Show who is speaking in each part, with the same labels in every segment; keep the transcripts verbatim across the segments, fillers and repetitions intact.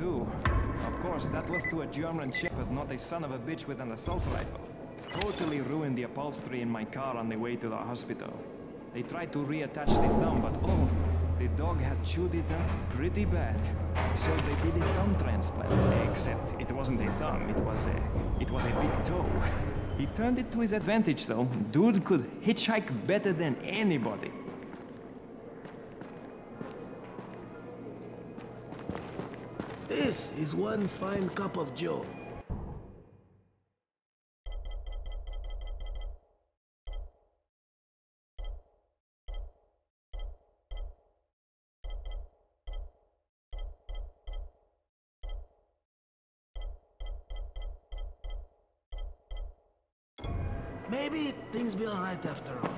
Speaker 1: too. Of course, that was to a German shepherd, not a son of a bitch with an assault rifle. Totally ruined the upholstery in my car on the way to the hospital. They tried to reattach the thumb, but oh, the dog had chewed it up pretty bad. So they did a thumb transplant, except it wasn't a thumb, it was a, it was a big toe. He turned it to his advantage though. Dude could hitchhike better than anybody.
Speaker 2: This is one fine cup of joe. Maybe things be alright after all.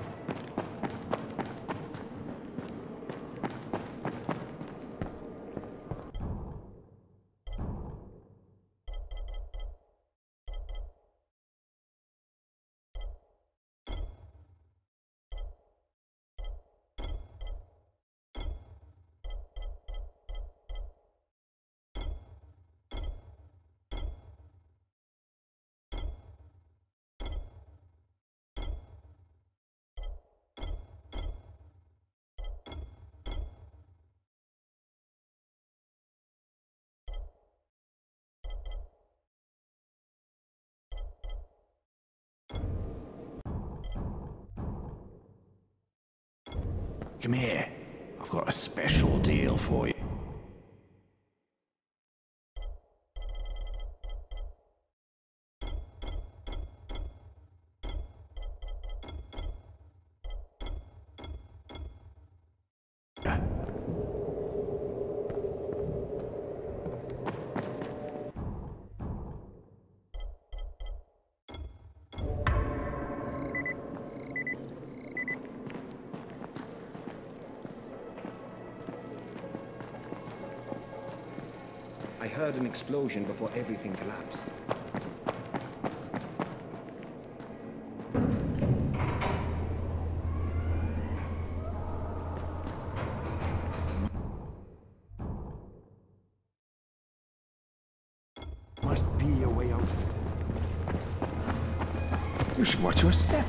Speaker 2: Come here. I've got a special deal for you.
Speaker 3: I heard an explosion before everything collapsed.
Speaker 2: Must be a way out.
Speaker 3: You should watch your step.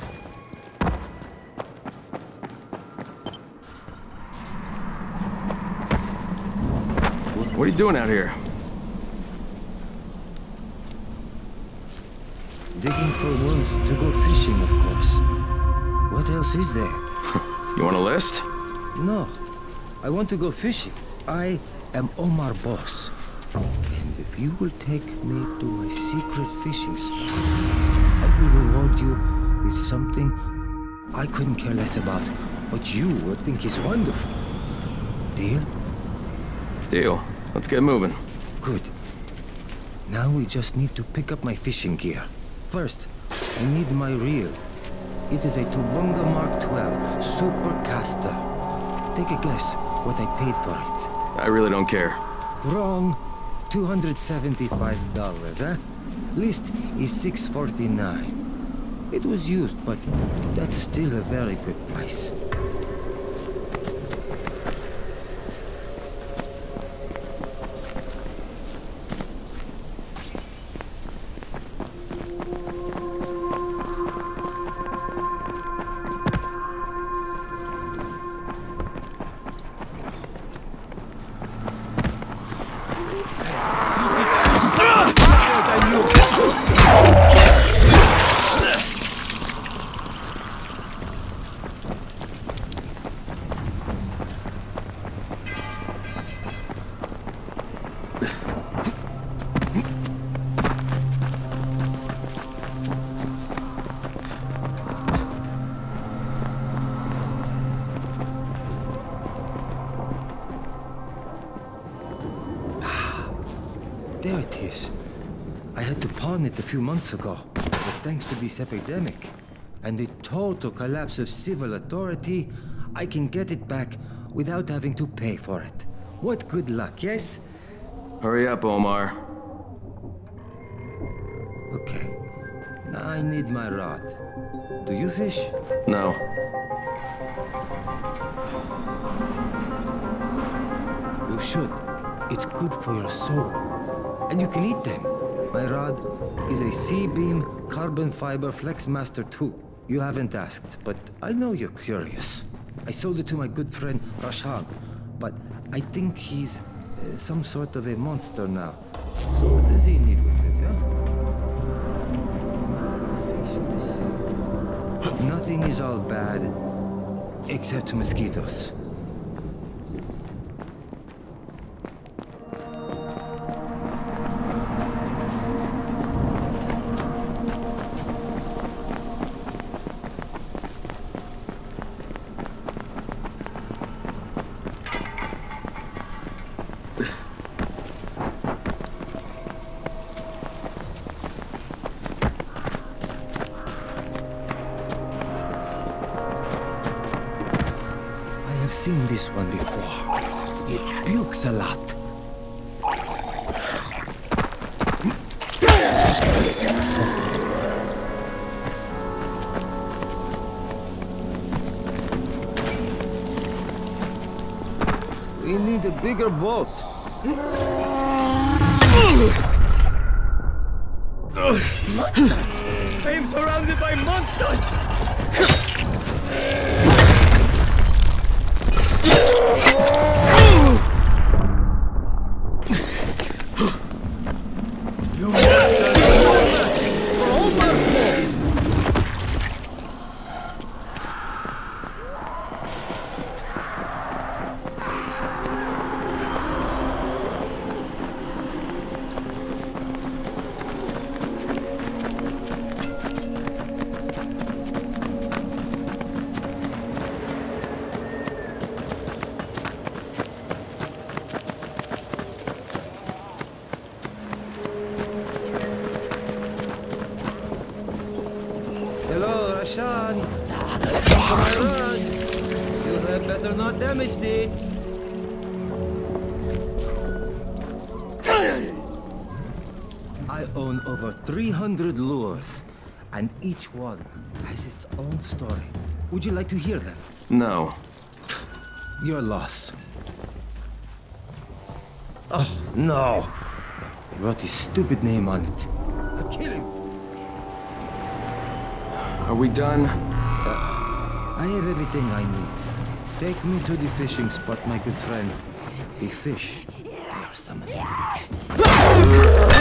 Speaker 4: What are you doing out here?
Speaker 5: Digging for worms to go fishing, of course. What else is there?
Speaker 4: You want a list?
Speaker 5: No. I want to go fishing. I am Omar Boss. And if you will take me to my secret fishing spot, I will reward you with something I couldn't care less about, but you will think is wonderful. Deal?
Speaker 4: Deal. Let's get moving.
Speaker 5: Good. Now we just need to pick up my fishing gear. First, I need my reel. It is a Tubunga Mark twelve Super Caster. Take a guess what I paid for it.
Speaker 4: I really don't care.
Speaker 5: Wrong. two hundred seventy-five dollars, huh? List is six forty-nine. It was used, but that's still a very good price. There it is. I had to pawn it a few months ago, but thanks to this epidemic and the total collapse of civil authority, I can get it back without having to pay for it. What good luck, yes?
Speaker 4: Hurry up, Omar.
Speaker 5: Okay. Now I need my rod. Do you fish?
Speaker 4: No.
Speaker 5: You should. It's good for your soul. And you can eat them. My rod is a C-beam carbon fiber Flexmaster two. You haven't asked, but I know you're curious. I sold it to my good friend Rashan, but I think he's uh, some sort of a monster now. So what does he need with it, yeah? Let's see. Nothing is all bad, except mosquitoes. I've seen this one before. It pukes a lot. We need a bigger boat. I am surrounded by monsters! Hello, Rashan. Come on. You had better not damage it. I own over three hundred lures, and each one has its own story. Would you like to hear them?
Speaker 4: No.
Speaker 5: Your loss. Oh, no. He wrote his stupid name on it. I'll kill him.
Speaker 4: Are we done?
Speaker 5: I have everything I need. Take me to the fishing spot, my good friend. The fish, they are summoning me.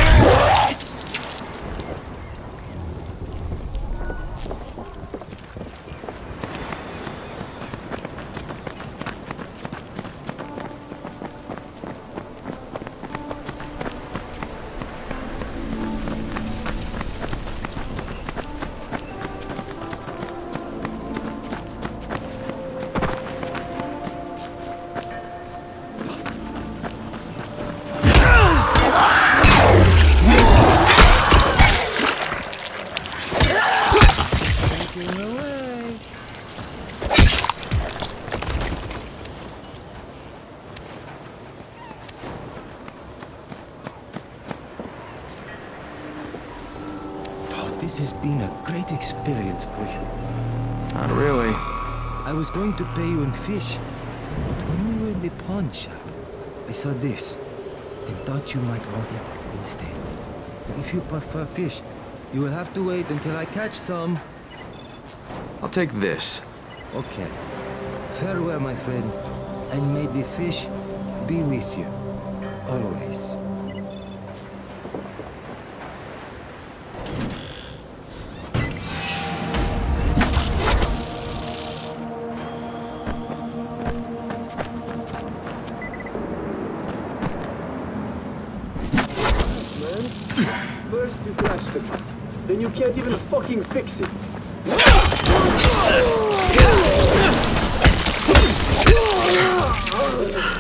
Speaker 5: This has been a great experience for you.
Speaker 4: Not really.
Speaker 5: I was going to pay you in fish, but when we were in the pawn shop, I saw this and thought you might want it instead. If you prefer fish, you will have to wait until I catch some.
Speaker 4: I'll take this.
Speaker 5: Okay. Farewell, my friend, and may the fish be with you, always.
Speaker 6: First you crash the car, then you can't even fucking fix it.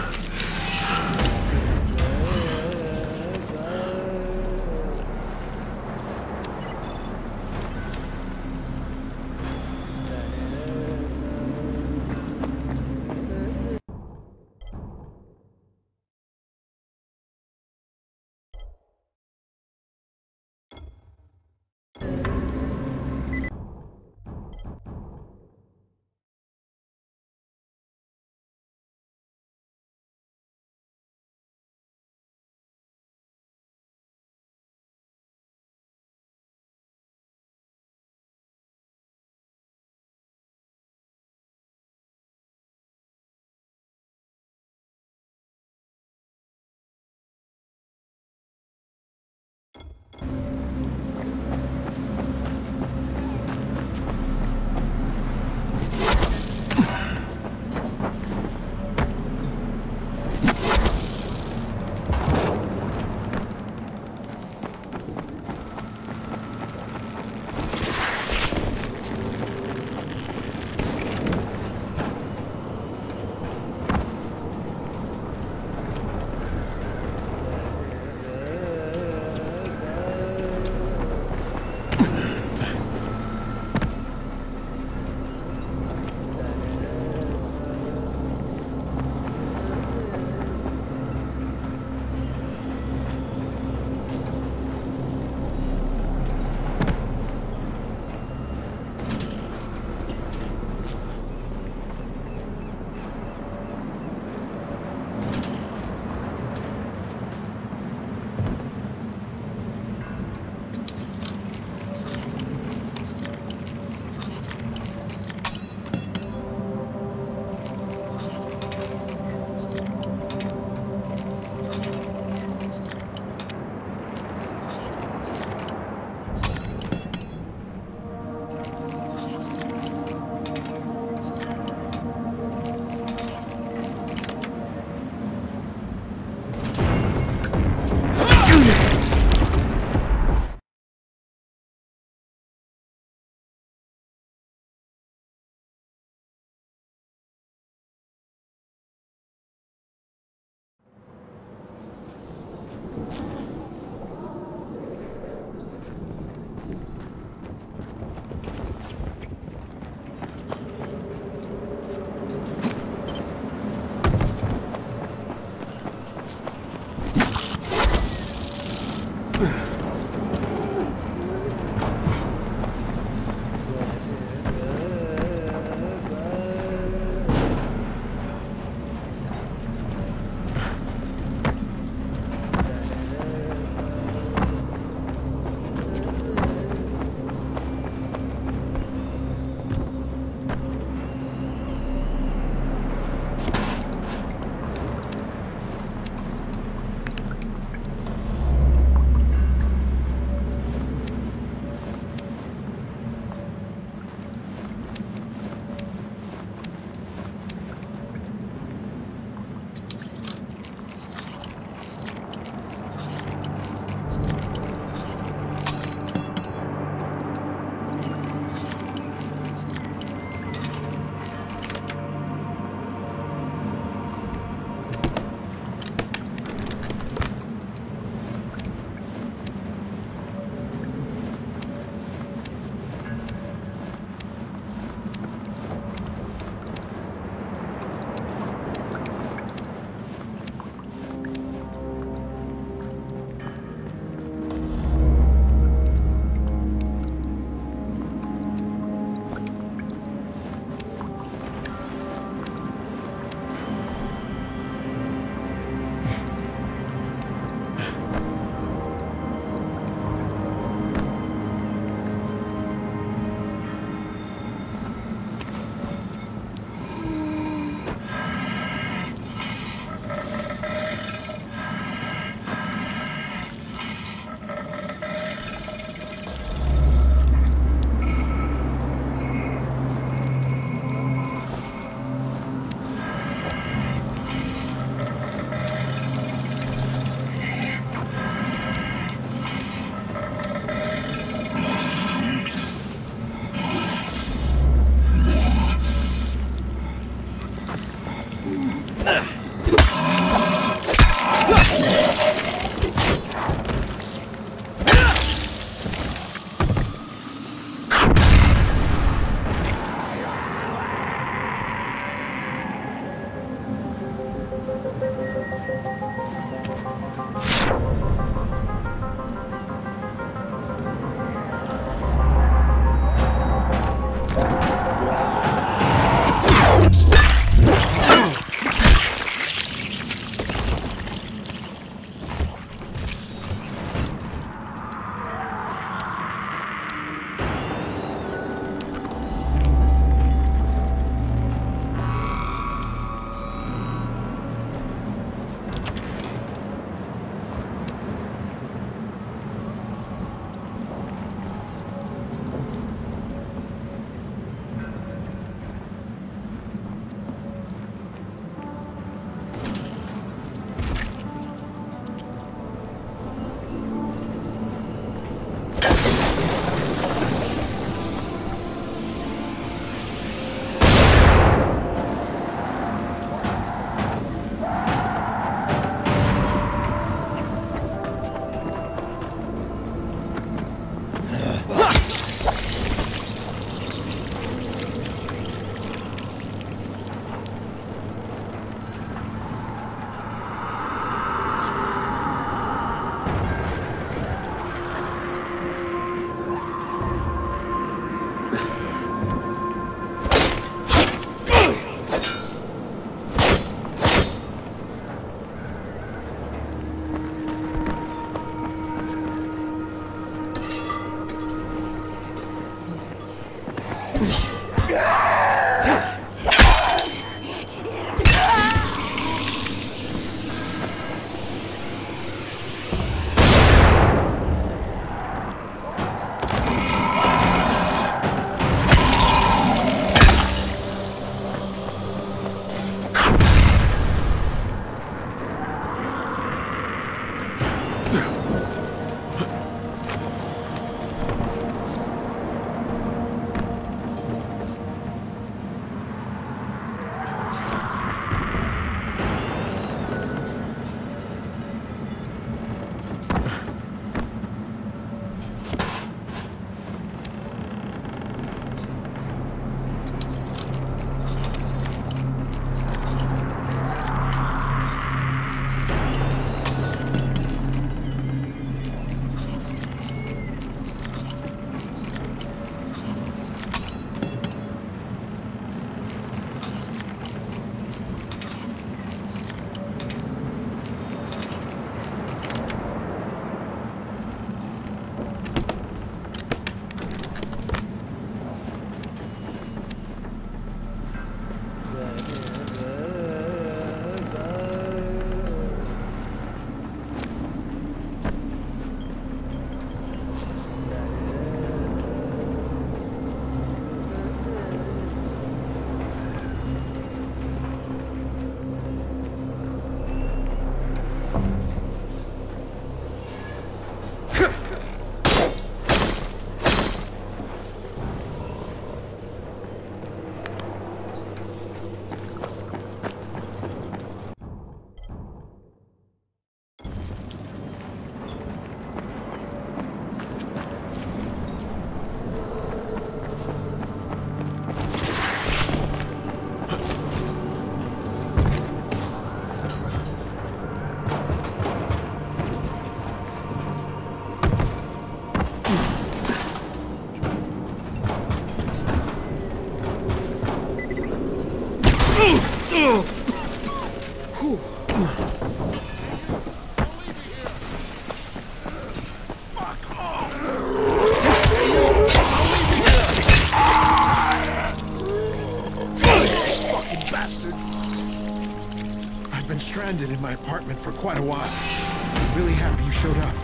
Speaker 7: Stranded in my apartment for quite a while. Really happy you showed up.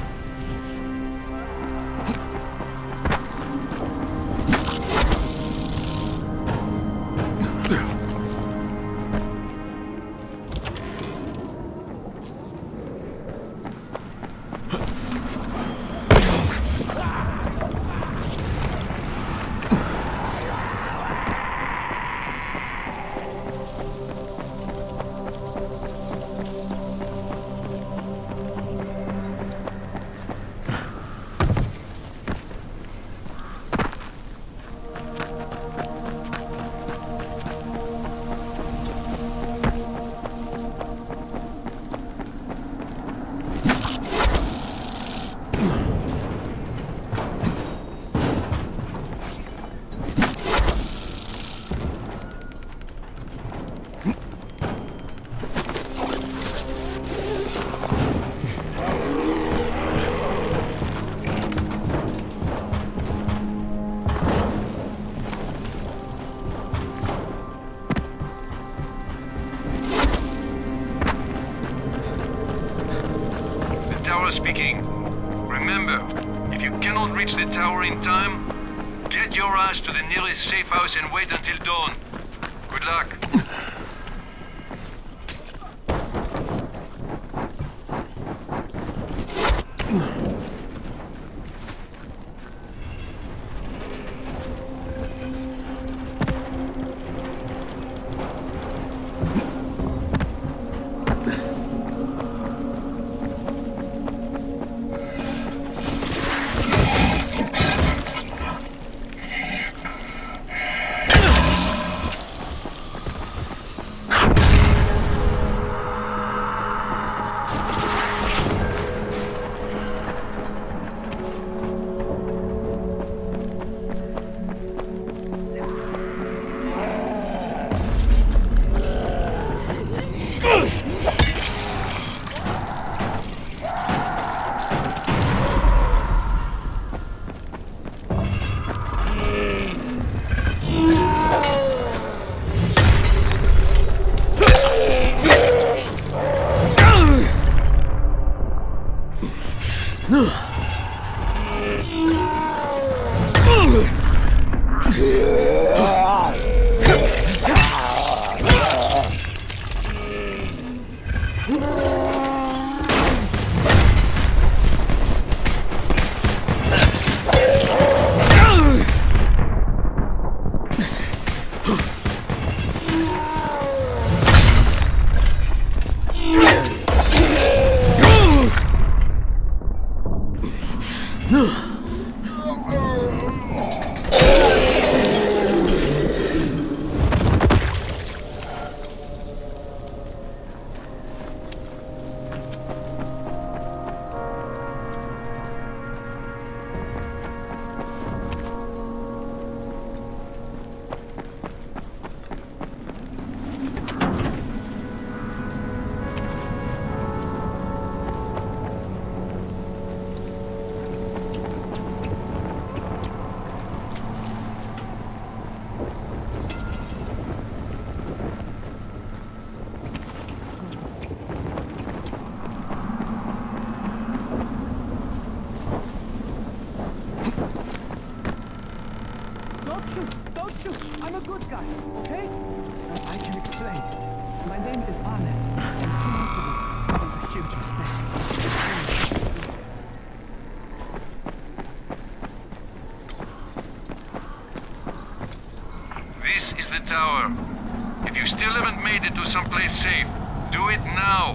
Speaker 8: Speaking. Remember, if you cannot reach the tower in time, get your ass to the nearest safe house and wait until dawn. Good luck.
Speaker 9: Don't shoot! Don't shoot! I'm a good guy, okay? I can explain. My name is Arne, and two months ago, it was a huge mistake.
Speaker 8: This is the tower. If you still haven't made it to someplace safe, do it now!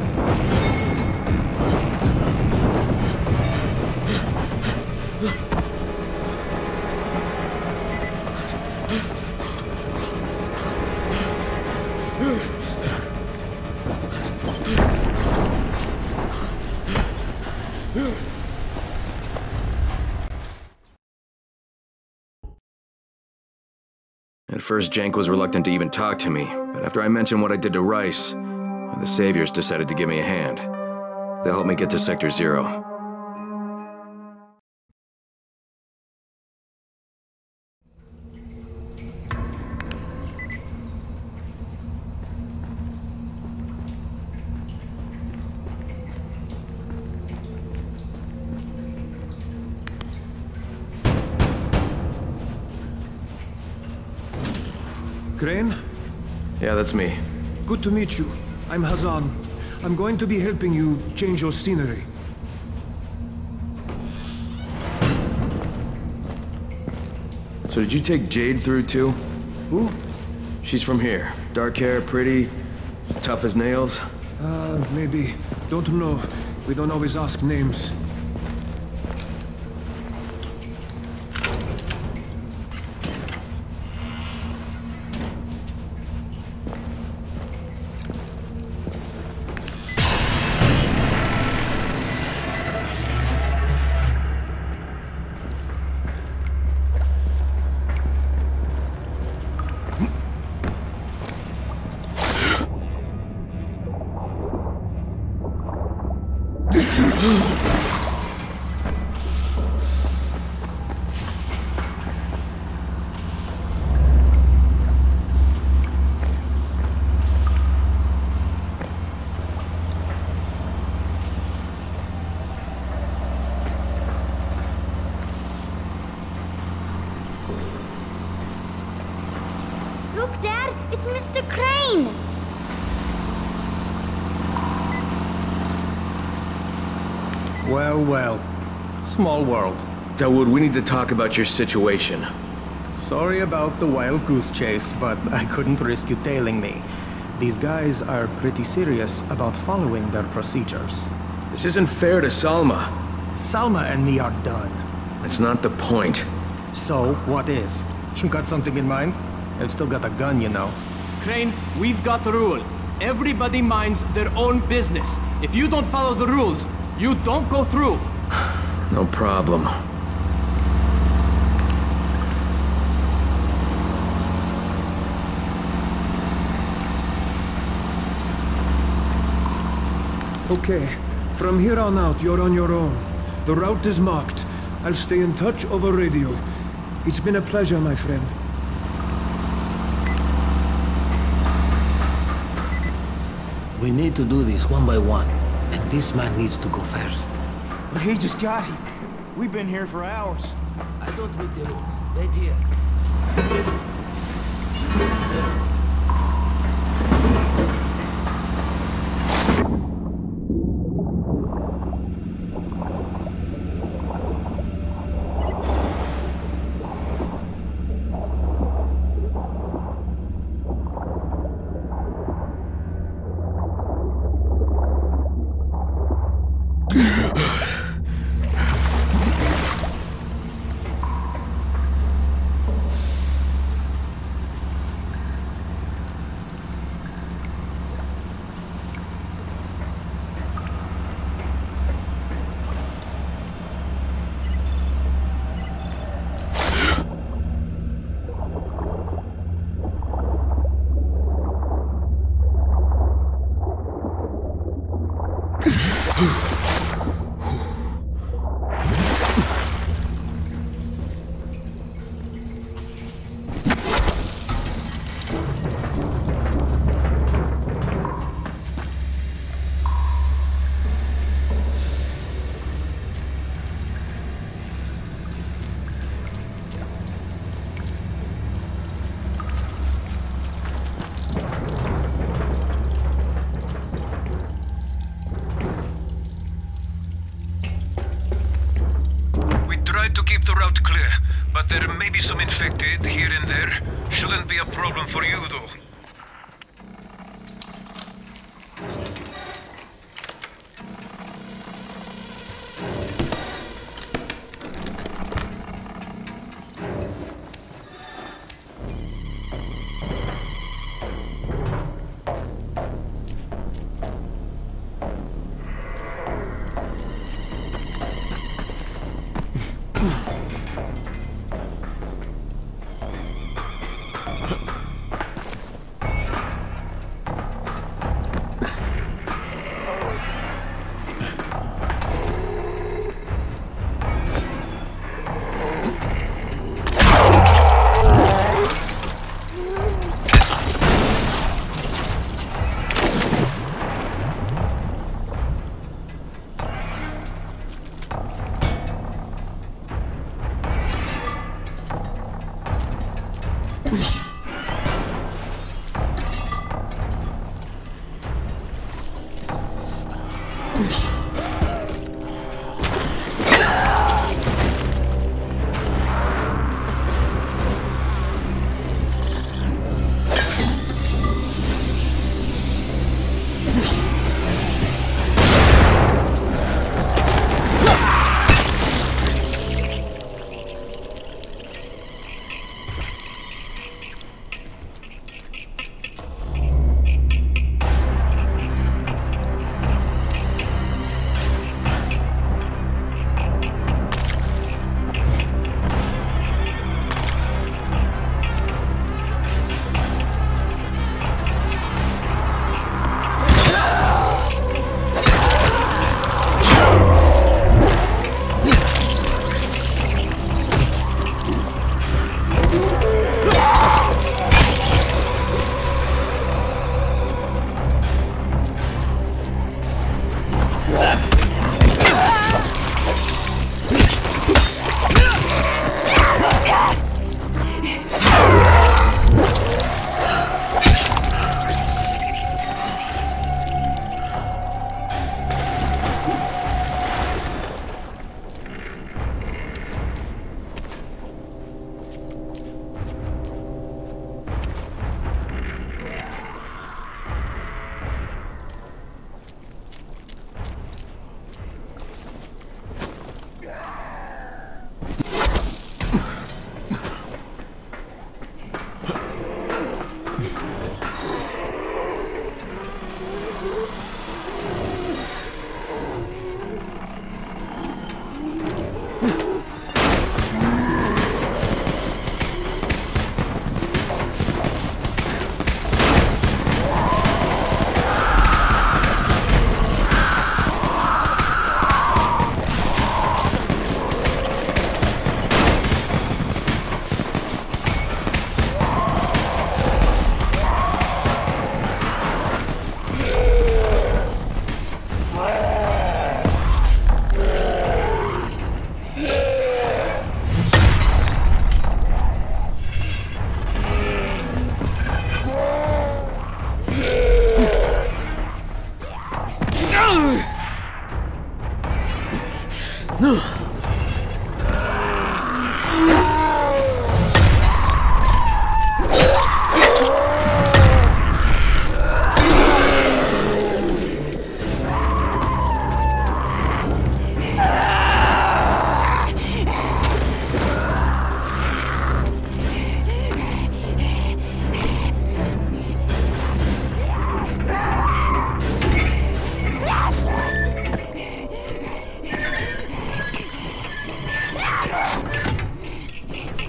Speaker 7: Ugh.
Speaker 4: At first, Jank was reluctant to even talk to me, but after I mentioned what I did to Rice, the Saviors decided to give me a hand. They'll help me get to Sector Zero.
Speaker 10: Crane?
Speaker 4: Yeah, that's me.
Speaker 10: Good to meet you. I'm Hazan. I'm going to be helping you change your scenery.
Speaker 4: So did you take Jade through too?
Speaker 10: Who?
Speaker 4: She's from here. Dark hair, pretty, tough as nails.
Speaker 10: Uh, maybe. Don't know. We don't always ask names.
Speaker 11: Look, Dad! It's Mister Crane!
Speaker 5: Well, well. Small world.
Speaker 4: Dawood, we need to talk about your situation.
Speaker 5: Sorry about the wild goose chase, but I couldn't risk you tailing me. These guys are pretty serious about following their procedures.
Speaker 4: This isn't fair to Salma.
Speaker 5: Salma and me are done.
Speaker 4: That's not the point.
Speaker 5: So, what is? You got something in mind? I've still got a gun, you know.
Speaker 9: Crane, we've got the rule. Everybody minds their own business. If you don't follow the rules, you don't go through.
Speaker 4: No problem.
Speaker 10: Okay, from here on out, you're on your own. The route is marked. I'll stay in touch over radio. It's been a pleasure, my friend.
Speaker 5: We need to do this one by one, and this man needs to go first.
Speaker 6: But he just got here. We've been here for hours.
Speaker 5: I don't make the rules. Wait here.
Speaker 8: To keep the route clear, but there may be some infected here and there. Shouldn't be a problem for you, though.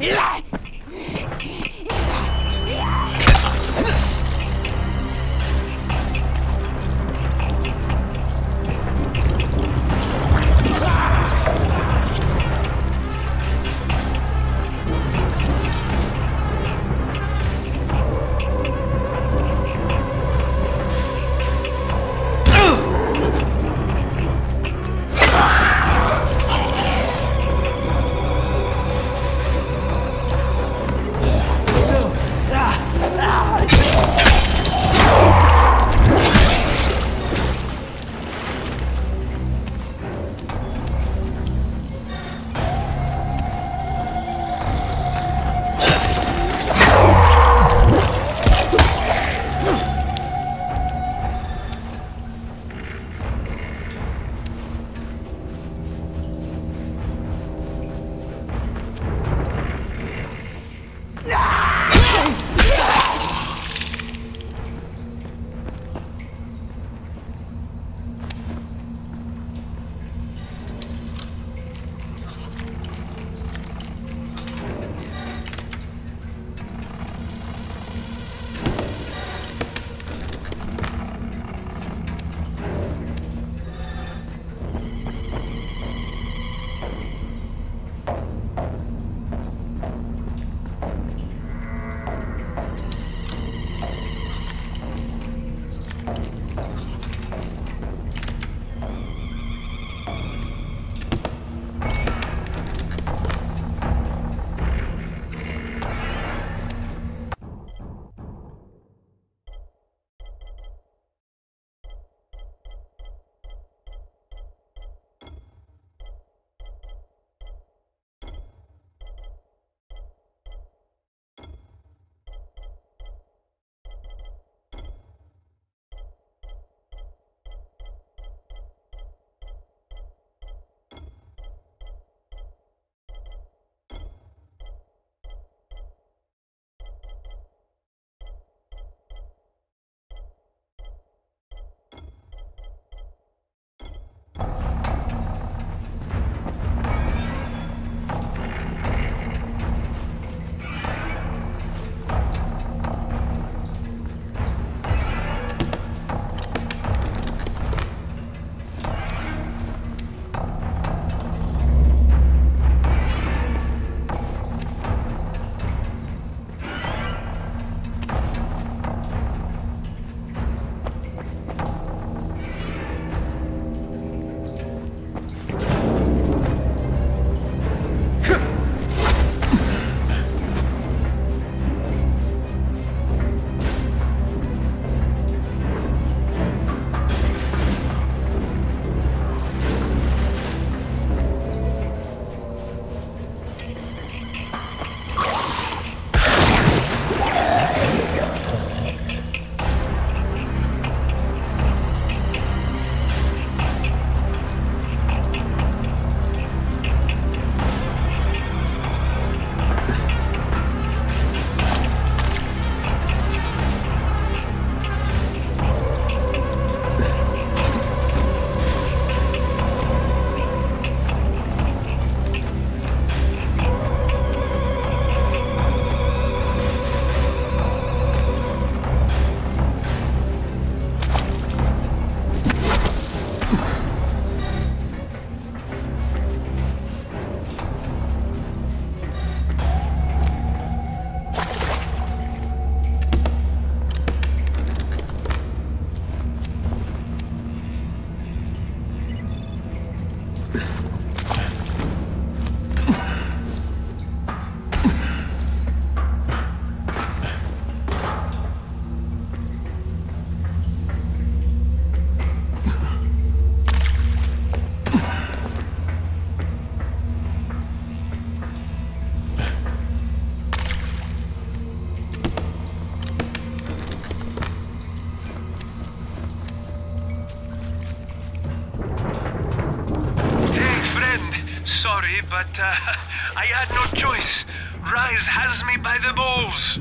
Speaker 8: but uh, I had no choice. Rise has me by the balls.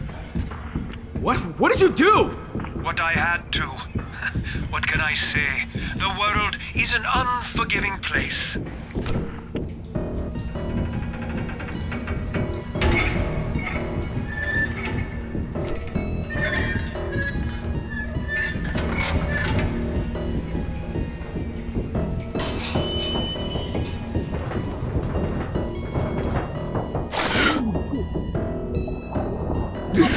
Speaker 12: What? What did you do?
Speaker 8: What I had to. What can I say? The world is an unforgiving place.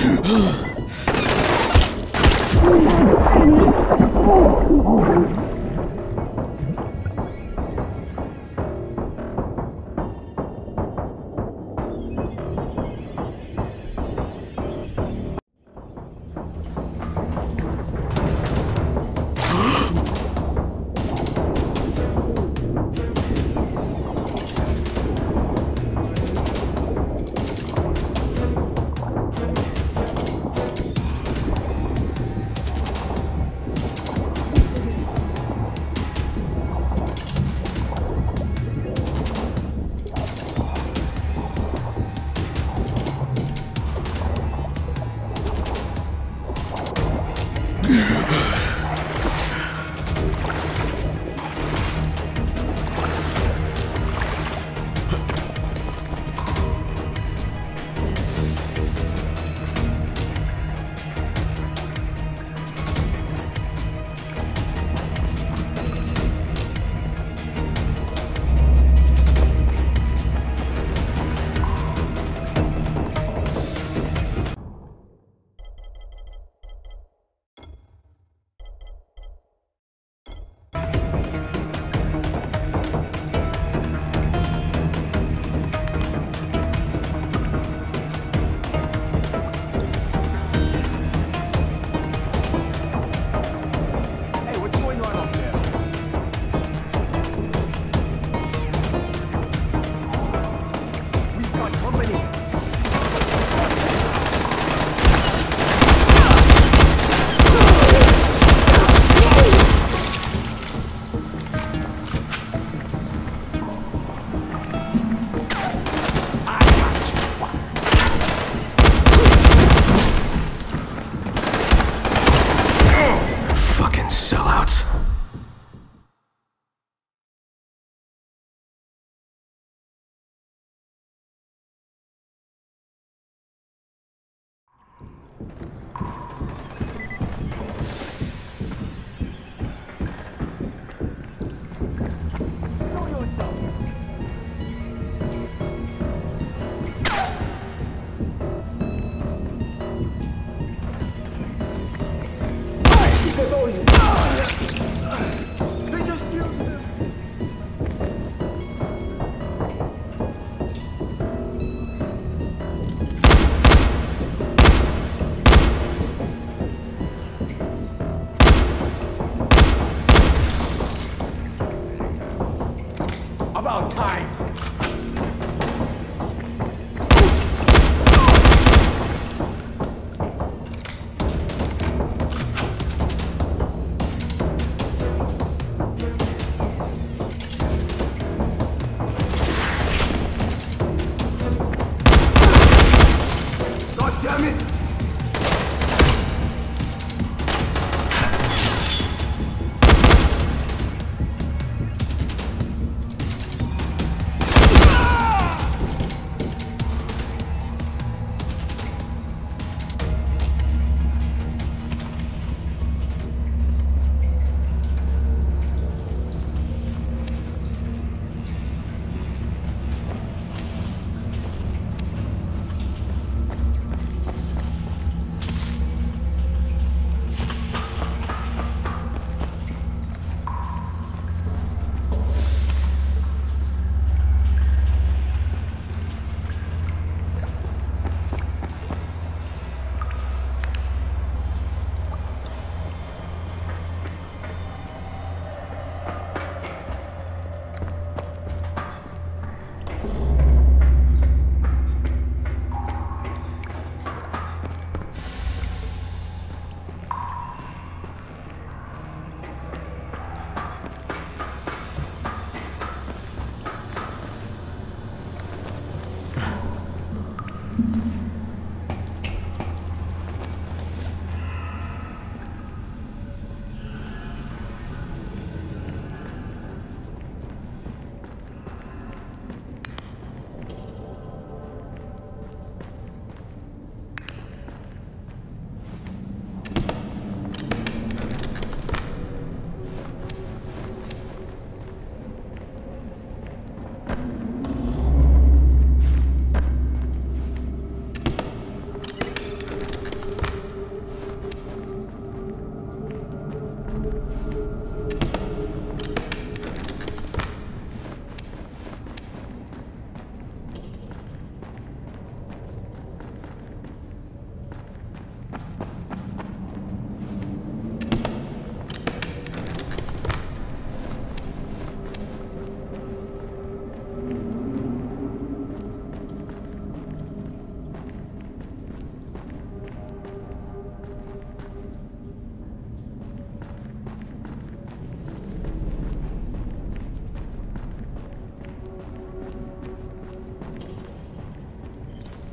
Speaker 2: About time! God damn it!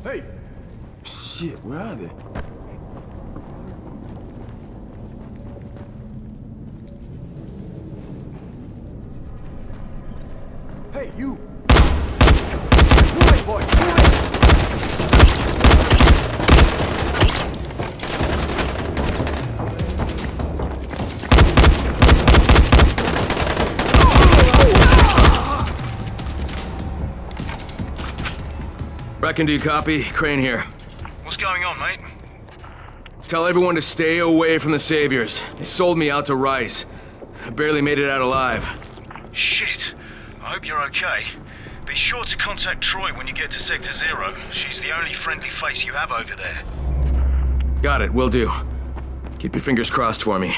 Speaker 2: Hey! Shit, where are they? Hey, you! Move it, boys! Move it!
Speaker 4: Brecken, do you copy? Crane here.
Speaker 8: What's going on, mate?
Speaker 4: Tell everyone to stay away from the Saviors. They sold me out to Rice. I barely made it out alive.
Speaker 8: Shit. I hope you're okay. Be sure to contact Troy when you get to Sector Zero. She's the only friendly face you have over there.
Speaker 4: Got it, will do. Keep your fingers crossed for me.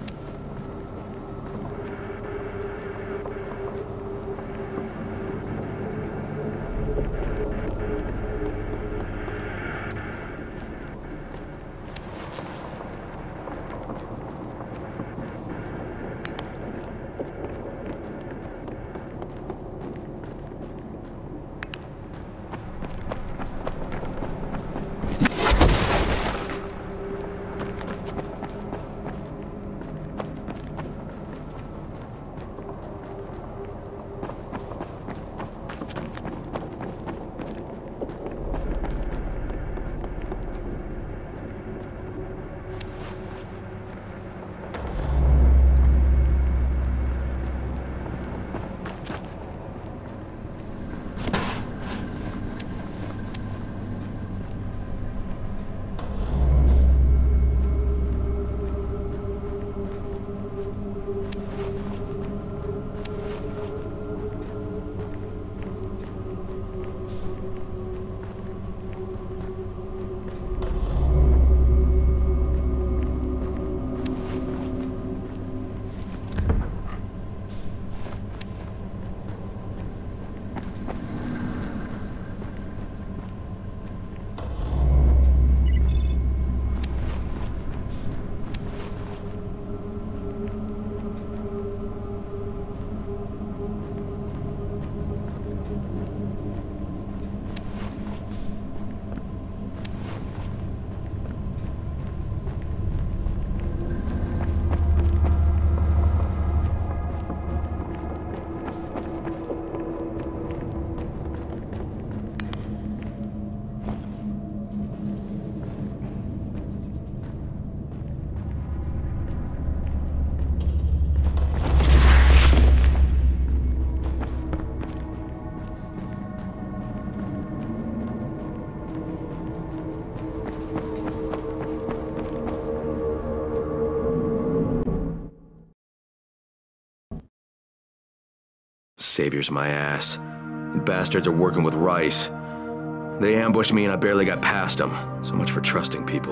Speaker 4: Savior's my ass. The bastards are working with Rice. They ambushed me and I barely got past them. So much for trusting people.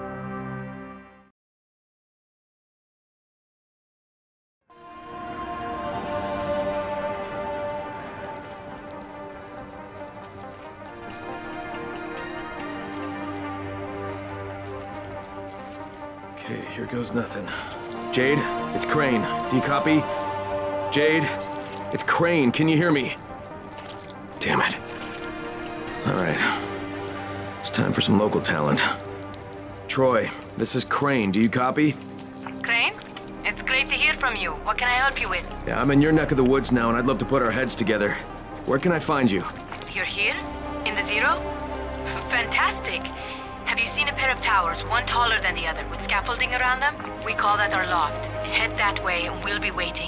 Speaker 4: Okay, here goes nothing. Jade, it's Crane. Do you copy? Jade, it's Crane. Can you hear me? Damn it. All right. It's time for some local talent. Troy, this is Crane. Do you copy?
Speaker 13: Crane? It's great to hear from you. What can I help you with?
Speaker 4: Yeah, I'm in your neck of the woods now, and I'd love to put our heads together. Where can I find you?
Speaker 13: You're here? In the Zero? Fantastic. Have you seen a pair of towers, one taller than the other, with scaffolding around them? We call that our loft. Head that way, and we'll be waiting.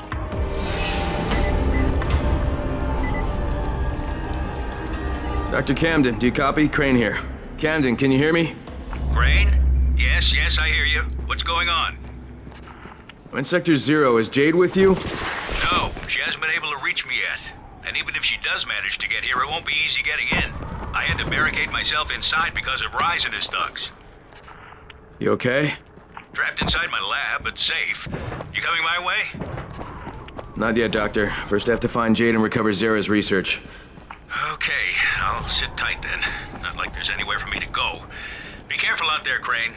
Speaker 4: Doctor Camden, do you copy? Crane here. Camden, can you hear me?
Speaker 8: Crane? Yes, yes, I hear you. What's going on?
Speaker 4: I'm in Sector Zero. Is Jade with you?
Speaker 8: No, she hasn't been able to reach me yet. And even if she does manage to get here, it won't be easy getting in. I had to barricade myself inside because of Rise and his thugs.
Speaker 4: You okay?
Speaker 8: Trapped inside my lab, but safe. You coming my way?
Speaker 4: Not yet, Doctor. First I have to find Jade and recover Zara's research.
Speaker 8: Okay, I'll sit tight then. Not like there's anywhere for me to go. Be careful out there, Crane.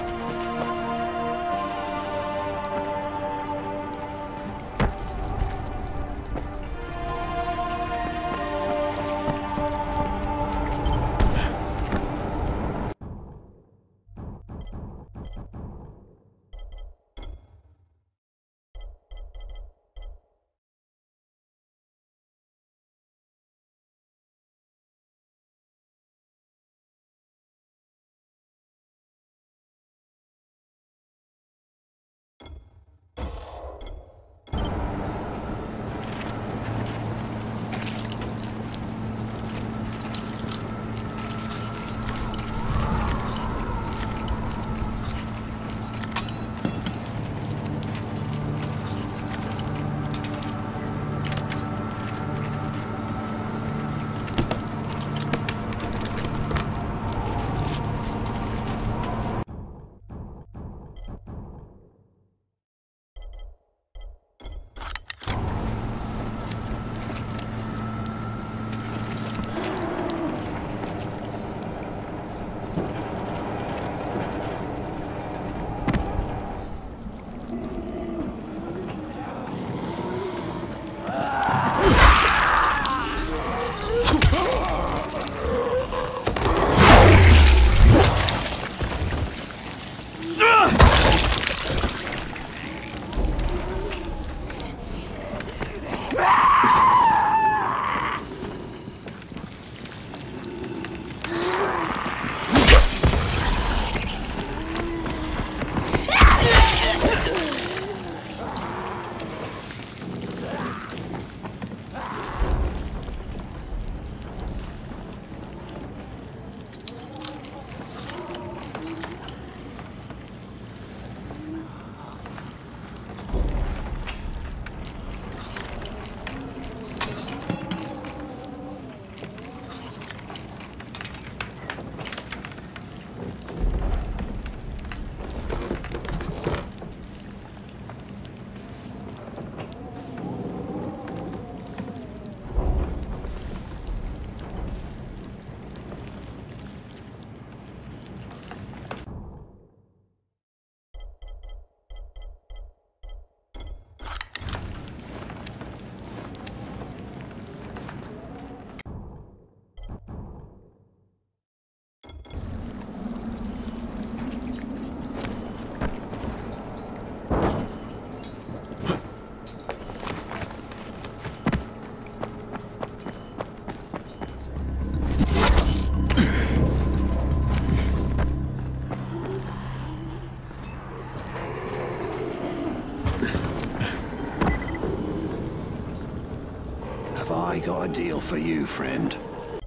Speaker 2: I got a deal for you, friend.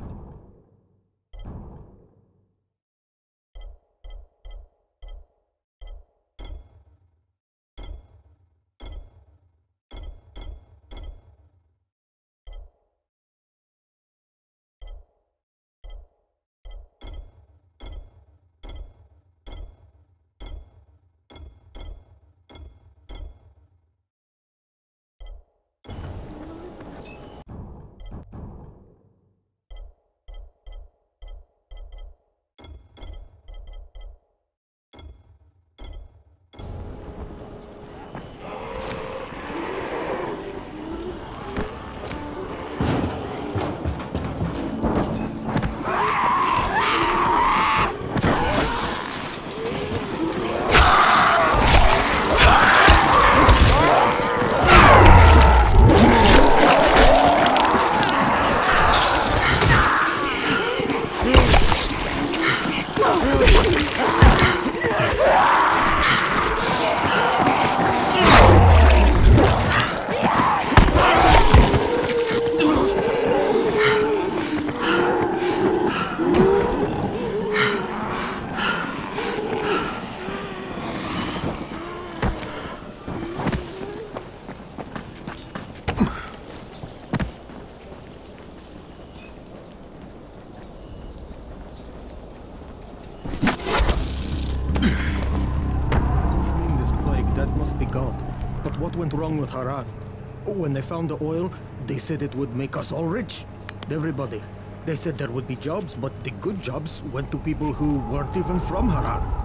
Speaker 14: Went wrong with Harran. When they found the oil, they said it would make us all rich. Everybody. They said there would be jobs, but the good jobs went to people who weren't even from Harran.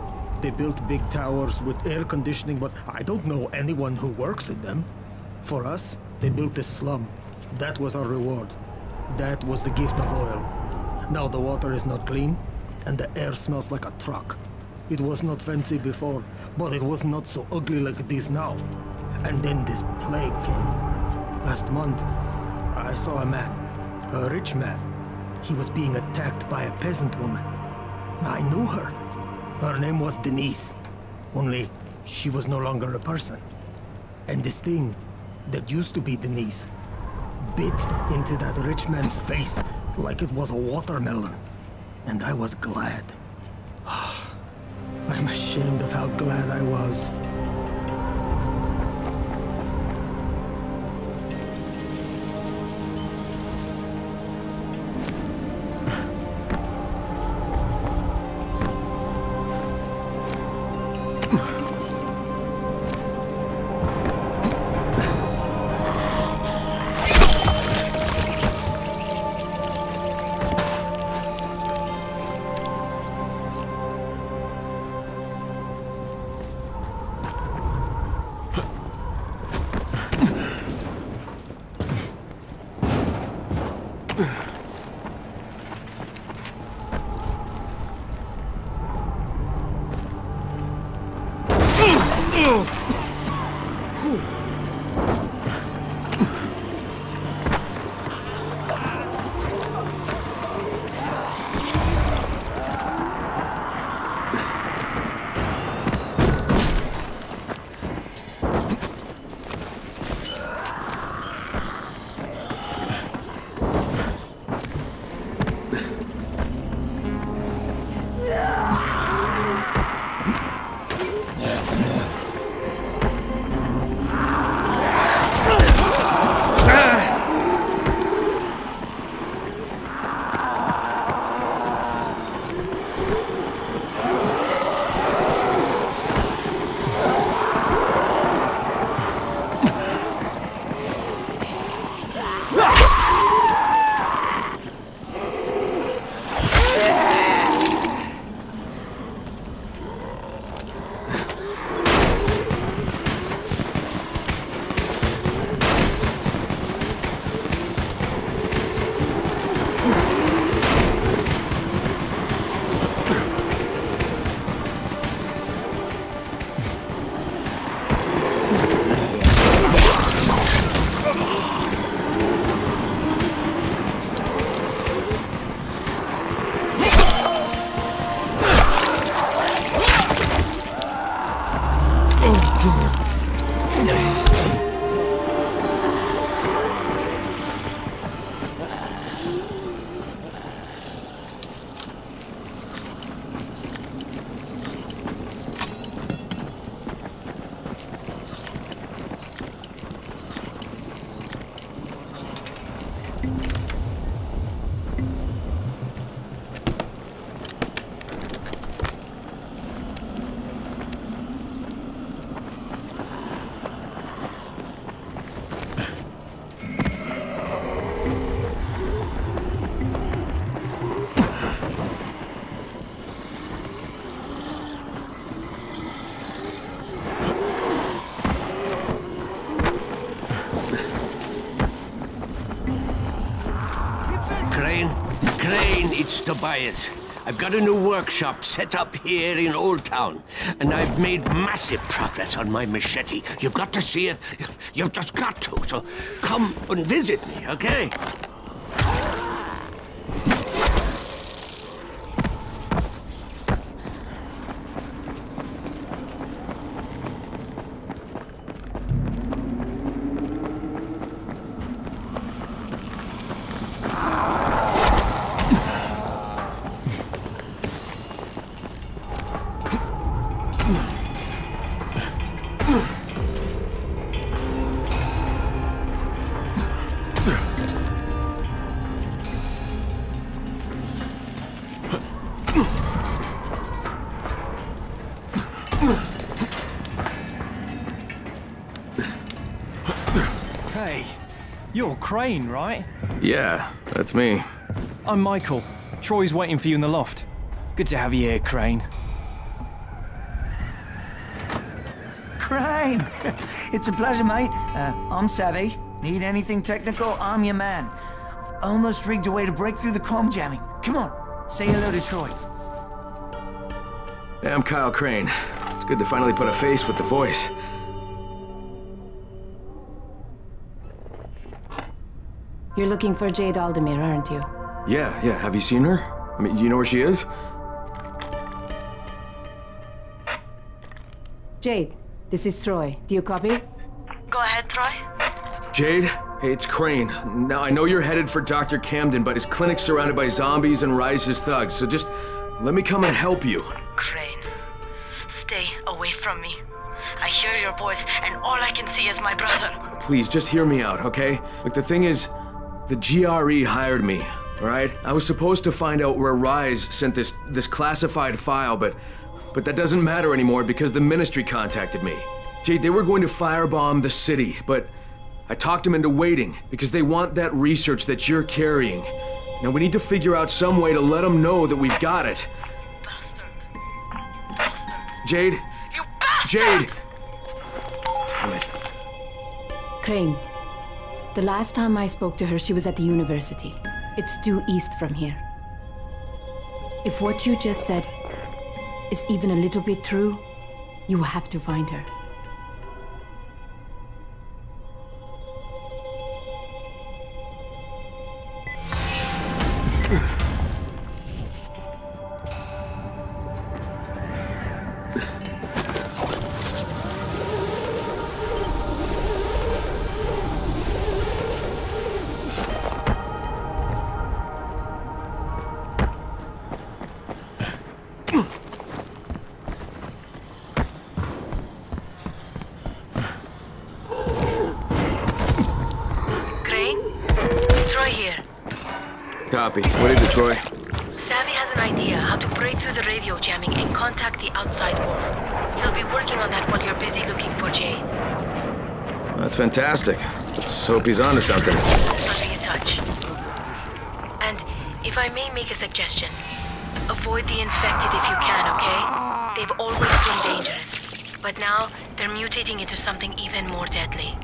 Speaker 14: They built big towers with air conditioning, but I don't know anyone who works in them. For us, they built a slum. That was our reward. That was the gift of oil. Now the water is not clean, and the air smells like a truck. It was not fancy before, but it was not so ugly like it is now. And then this plague came. Last month, I saw a man, a rich man. He was being attacked by a peasant woman. I knew her. Her name was Denise. Only, she was no longer a person. And this thing that used to be Denise bit into that rich man's face like it was a watermelon. And I was glad. I'm ashamed of how glad I was.
Speaker 15: It's Tobias. I've got a new workshop set up here in Old Town, and I've made massive progress on my machete. You've got to see it. You've just got to. So come and visit me, okay?
Speaker 1: Hey, you're Crane, right?
Speaker 4: Yeah, that's me.
Speaker 1: I'm Michael. Troy's waiting for you in the loft. Good to have you here, Crane.
Speaker 16: Crane! It's a pleasure, mate. Uh, I'm savvy. Need anything technical, I'm your man. I've almost rigged a way to break through the comm jamming. Come on, say hello to Troy.
Speaker 4: Hey, I'm Kyle Crane. It's good to finally put a face with the voice.
Speaker 13: You're looking for Jade Aldemir, aren't you?
Speaker 4: Yeah, yeah. Have you seen her? I mean, you know where she is?
Speaker 13: Jade, this is Troy. Do you copy? Go ahead, Troy.
Speaker 4: Jade? Hey, it's Crane. Now, I know you're headed for Doctor Camden, but his clinic's surrounded by zombies and Rise's thugs, so just let me come and help you.
Speaker 13: Crane, stay away from me. I hear your voice, and all I can see is my brother.
Speaker 4: Please, just hear me out, okay? Look, the thing is, the G R E hired me, all right? I was supposed to find out where Rise sent this this classified file, but but that doesn't matter anymore because the Ministry contacted me. Jade, they were going to firebomb the city, but I talked them into waiting because they want that research that you're carrying. Now we need to figure out some way to let them know that we've got it. Bastard. Bastard. Jade?
Speaker 13: You bastard!
Speaker 4: Jade! Damn it.
Speaker 13: Crane. The last time I spoke to her, she was at the university. It's due east from here. If what you just said is even a little bit true, you have to find her.
Speaker 4: Copy. What is it, Troy?
Speaker 13: Savvy has an idea how to break through the radio jamming and contact the outside world. He'll be working on that while you're busy looking for Jade.
Speaker 4: That's fantastic. Let's hope he's onto something.
Speaker 13: I'll be in touch. And if I may make a suggestion, avoid the infected if you can, okay? They've always been dangerous, but now they're mutating into something even more deadly.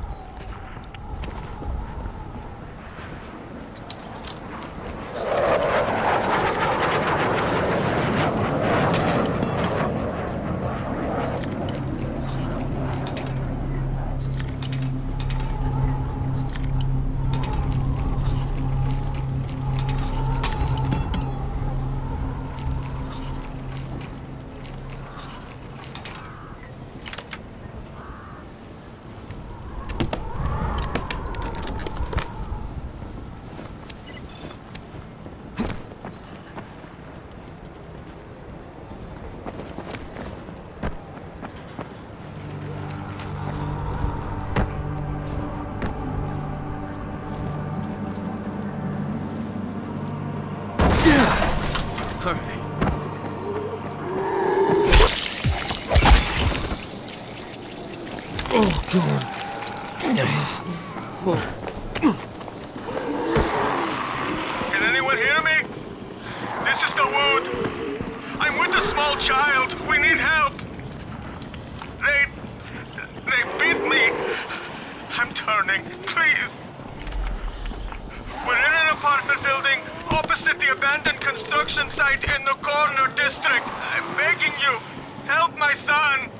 Speaker 8: Can anyone hear me? This is Dawood. I'm with a small child. We need help. They... they beat me. I'm turning. Please. We're in an apartment building opposite the abandoned construction site in the corner district. I'm begging you. Help my son.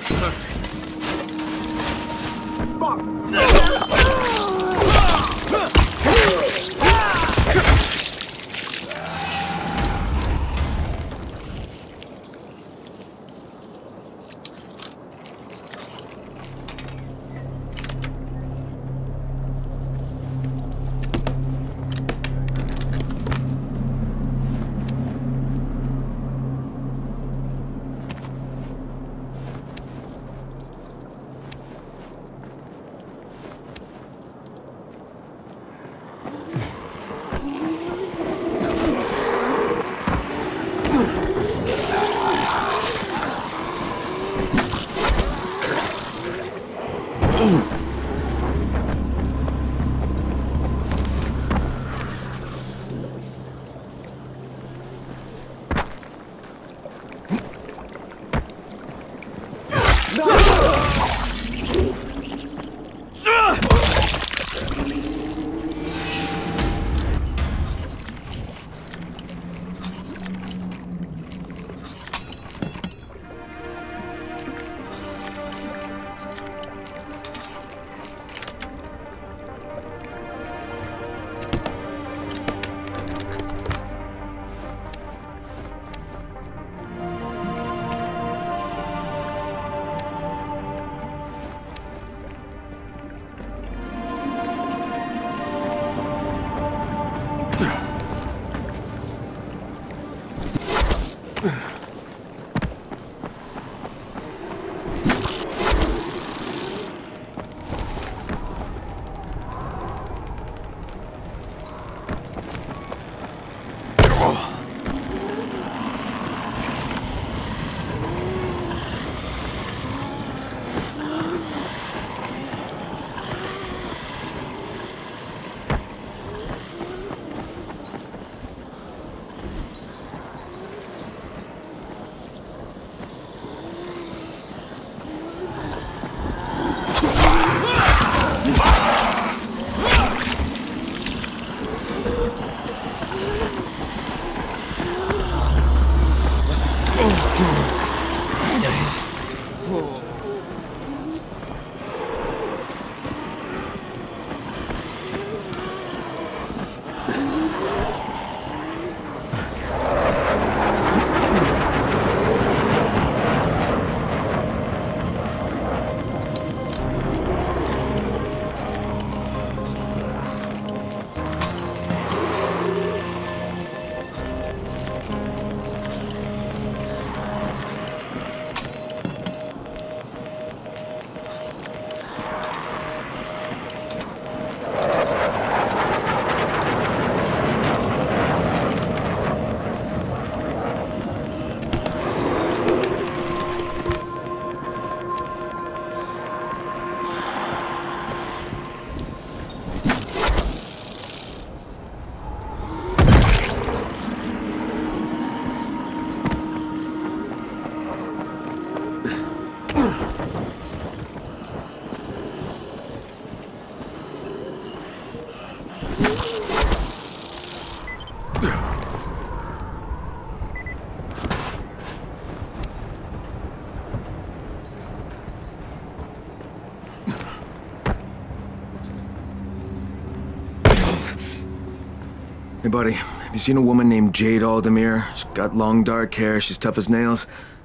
Speaker 4: Hey, buddy, have you seen a woman named Jade Aldemir? She's got long, dark hair, she's tough as nails.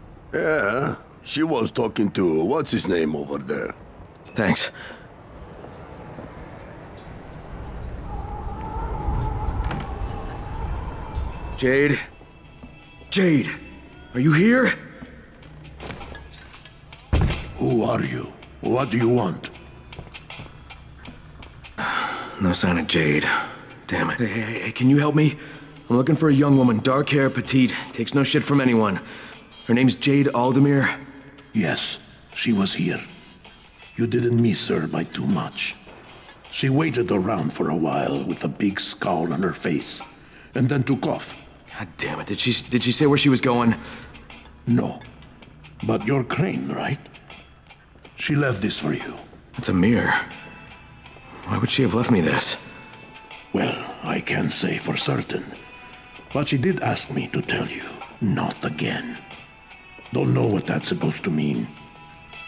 Speaker 17: Yeah, she was talking to what's his name over there.
Speaker 4: Thanks. Jade? Jade, are you here?
Speaker 17: Who are you? What do you want?
Speaker 4: No sign of Jade. Damn it. Hey, hey, hey, can you help me? I'm looking for a young woman, dark hair, petite, takes no shit from anyone. Her name's Jade Aldemir.
Speaker 17: Yes, she was here. You didn't miss her by too much. She waited around for a while with a big scowl on her face, and then took off.
Speaker 4: God damn it, did she, did she say where she was going?
Speaker 17: No. But you're Crane, right? She left this for you.
Speaker 4: It's a mirror. Why would she have left me this?
Speaker 17: Well, I can't say for certain. But she did ask me to tell you, not again. Don't know what that's supposed to mean.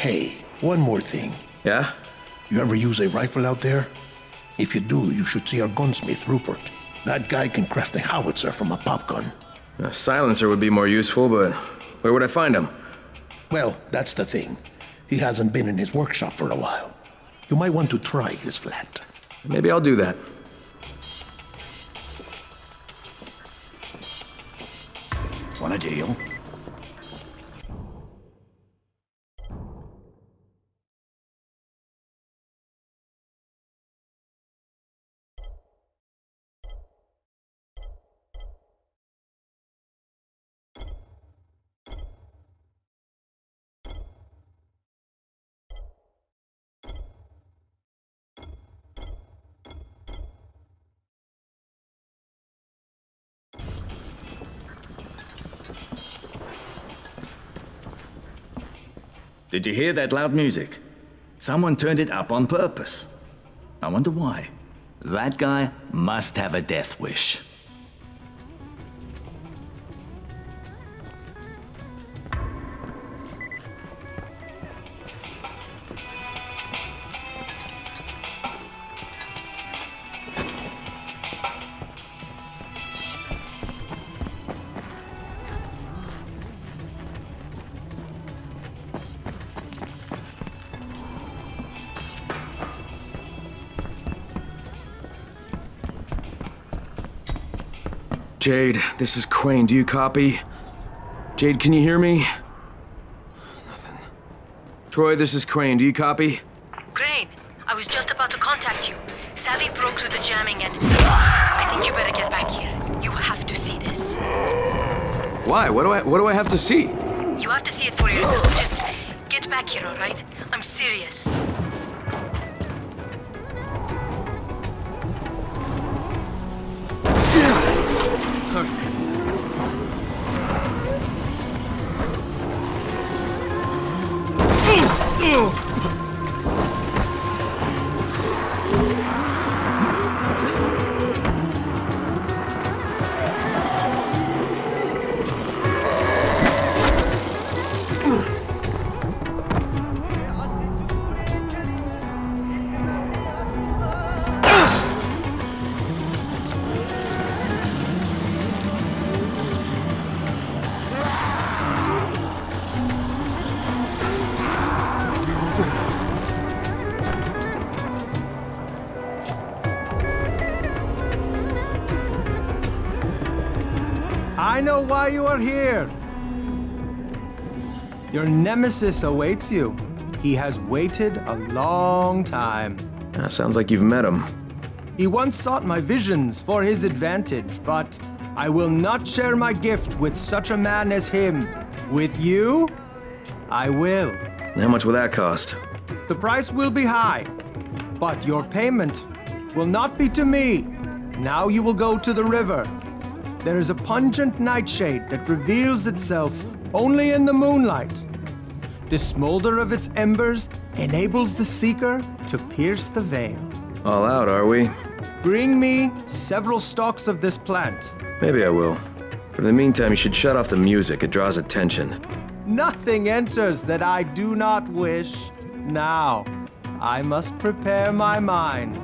Speaker 17: Hey, one more thing.
Speaker 4: Yeah?
Speaker 17: You ever use a rifle out there? If you do, you should see our gunsmith, Rupert. That guy can craft a howitzer from a pop gun.
Speaker 4: A silencer would be more useful, but where would I find him?
Speaker 17: Well, that's the thing. He hasn't been in his workshop for a while. You might want to try his flat.
Speaker 4: Maybe I'll do that.
Speaker 2: Want a deal?
Speaker 18: Did you hear that loud music? Someone turned it up on purpose. I wonder why. That guy must have a death wish.
Speaker 4: Jade, this is Crane. Do you copy? Jade, can you hear me? Nothing. Troy, this is Crane. Do you copy?
Speaker 13: Crane, I was just about to contact you. Savvy broke through the jamming and... I think you better get back here. You have to see this.
Speaker 4: Why? What do I, what do I have to see?
Speaker 13: You have to see it for yourself. Just get back here, all right? I'm serious.
Speaker 19: I know why you are here. Your nemesis awaits you. He has waited a long time.
Speaker 4: Uh, sounds like you've met him.
Speaker 19: He once sought my visions for his advantage, but I will not share my gift with such a man as him. With you, I will.
Speaker 4: How much will that cost?
Speaker 19: The price will be high, but your payment will not be to me. Now you will go to the river. There is a pungent nightshade that reveals itself only in the moonlight. The smolder of its embers enables the seeker to pierce the veil.
Speaker 4: All out, are we?
Speaker 19: Bring me several stalks of this plant.
Speaker 4: Maybe I will. But in the meantime, you should shut off the music. It draws attention.
Speaker 19: Nothing enters that I do not wish. Now, I must prepare my mind.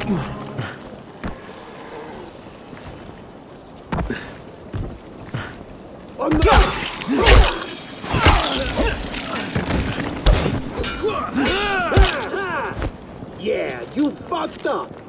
Speaker 6: Yeah, you fucked up.